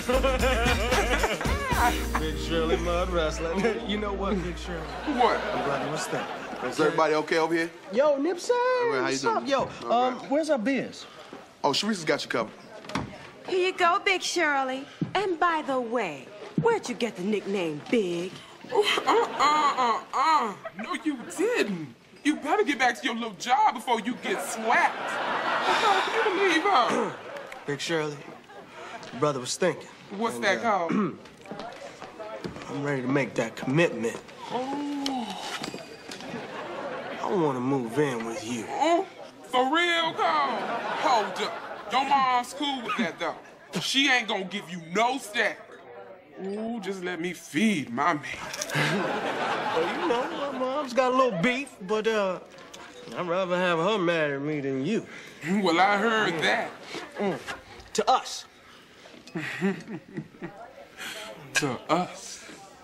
Big Shirley, mud wrestler. You know what, Big Shirley? What? I'm glad you staying. Is everybody okay over here? Yo, Nipsey. Right, how you doing? Yo, where's our beers? Oh, Sharice's got you covered. Here you go, Big Shirley. And by the way, where'd you get the nickname Big? No, you didn't. You better get back to your little job before you get slapped. How can you believe her? Big Shirley, your brother was thinking. What's that called? I'm ready to make that commitment. Oh. I want to move in with you. Oh, for real, Carl? Hold up. Your mom's cool with that, though. She ain't gonna give you no stack. Ooh, just let me feed my man. Well, you know, my mom's got a little beef, but, I'd rather have her marry me than you. Well, I heard that. To us. To us.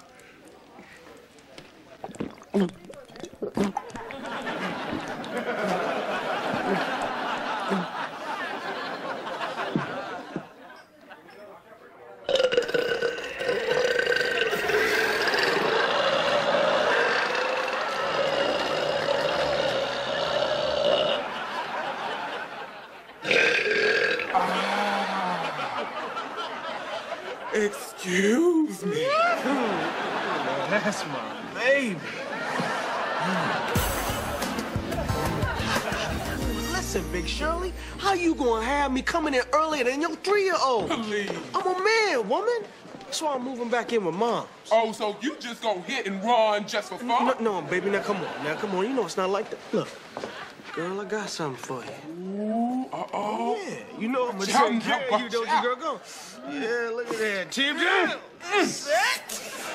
Excuse me. That's my baby. Listen, Big Shirley, how you gonna have me coming in earlier than your 3-year-old? Please. I'm a man, woman. That's why I'm moving back in with Mom. Oh, so you just gonna hit and run just for fun? No, baby, now come on. Now, come on. You know it's not like that. Look, girl, I got something for you. Ooh, uh-oh. Yeah, you know I'm gonna take care of you, don't you, girl? Go. Yeah, look at that. Tip down. Set.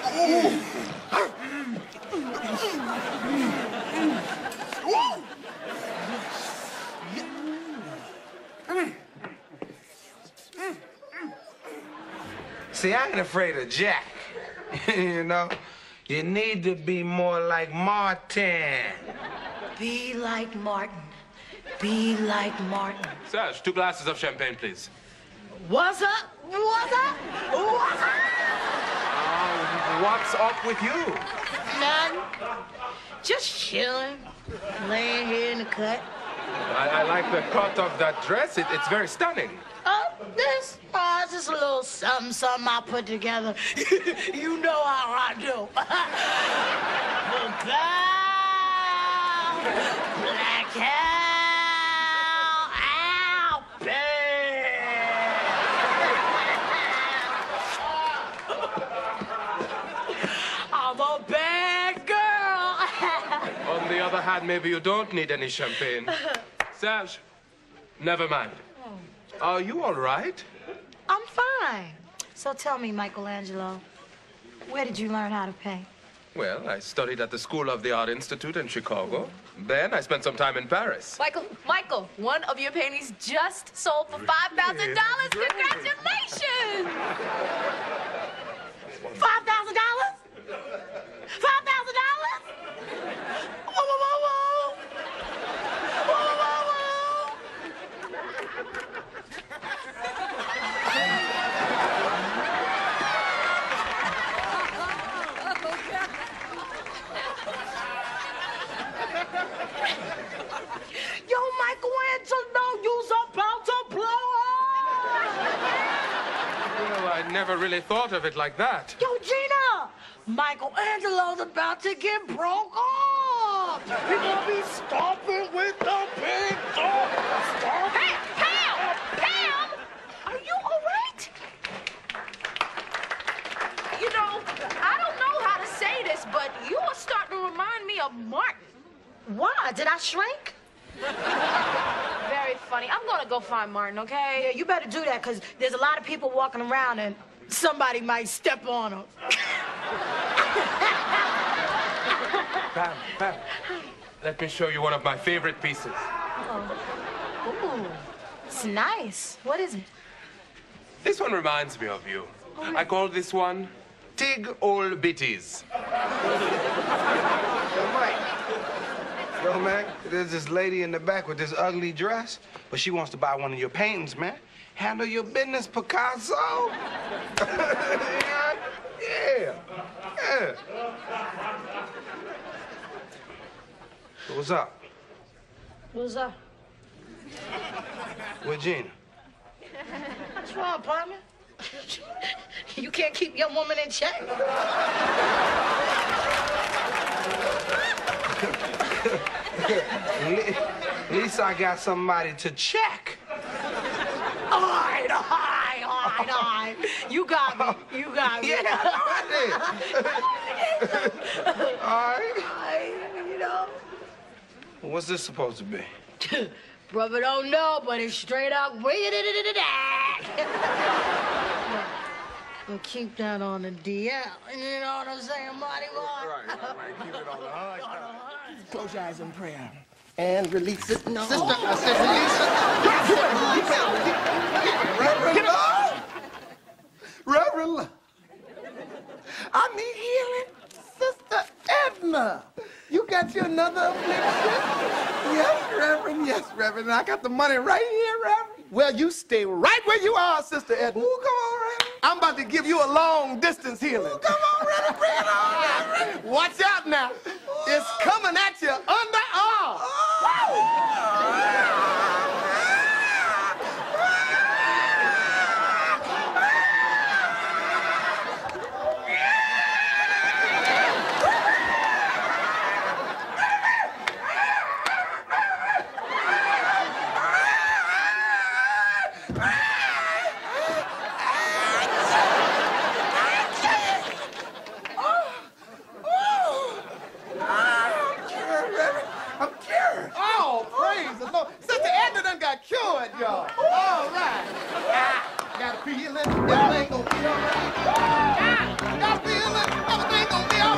See, I ain't afraid of Jack. You know? You need to be more like Martin. Be like Martin. Be like Martin. Serge, 2 glasses of champagne, please. What's up? What's up? What's up? What's up with you? None. Just chilling. Laying here in the cut. I like the cut of that dress. It's very stunning. Oh, this? Oh, it's just a little something I put together. You know how I do. Black cow, ow, I'm a bad girl. On the other hand, maybe you don't need any champagne. Serge, never mind. Are you all right? I'm fine. So tell me, Michelangelo, where did you learn how to paint? Well, I studied at the School of the Art Institute in Chicago. Then I spent some time in Paris. Michael, one of your paintings just sold for $5,000. Congratulations! $5,000? $5,000? Whoa, whoa, whoa, whoa! Whoa, whoa, whoa, Yo, Michelangelo, you's about to blow up! Well, I never really thought of it like that. Yo, Gina! Michelangelo's about to get broke off! He's gonna be stomping with the big dog! Hey, Pam! Pam! Are you all right? You know, I don't know how to say this, but you are starting to remind me of Martin. Why? Did I shrink? Very funny. I'm gonna go find Martin, okay? Yeah, you better do that, because there's a lot of people walking around and somebody might step on them. Pam, let me show you one of my favorite pieces. Oh. Ooh, it's nice. What is it? This one reminds me of you. I call this one Tig Ol Bitties. Mike. Yo, man, there's this lady in the back with this ugly dress, but she wants to buy one of your paintings, man. Handle your business, Picasso. Yeah. What's up? What's up? Where's Gina? What's wrong, partner? You can't keep your woman in check. At least I got somebody to check. All right. You got me. Yeah, I did. All right. You know. What's this supposed to be? Brother don't know, but it's straight up and keep that on the DL. You know what I'm saying, Marty boy? Right. Keep it on the hush. Close your eyes in prayer. And release it. No. Sister, I said release it. Reverend Love. Reverend Love. I need healing. Sister Edna. You got you another affliction? Yes, Reverend. Yes, Reverend. I got the money right here, Reverend. Well, you stay right where you are, Sister Edna. Ooh, come on, Reverend. I'm about to give you a long-distance healing. Ooh, come on, Reverend. Bring it on, Reverend. Watch out now. Ooh. It's coming at you underarm. Cured, y'all. All right. Got a feeling everything gonna be all right. Got a feeling everything gonna be all right.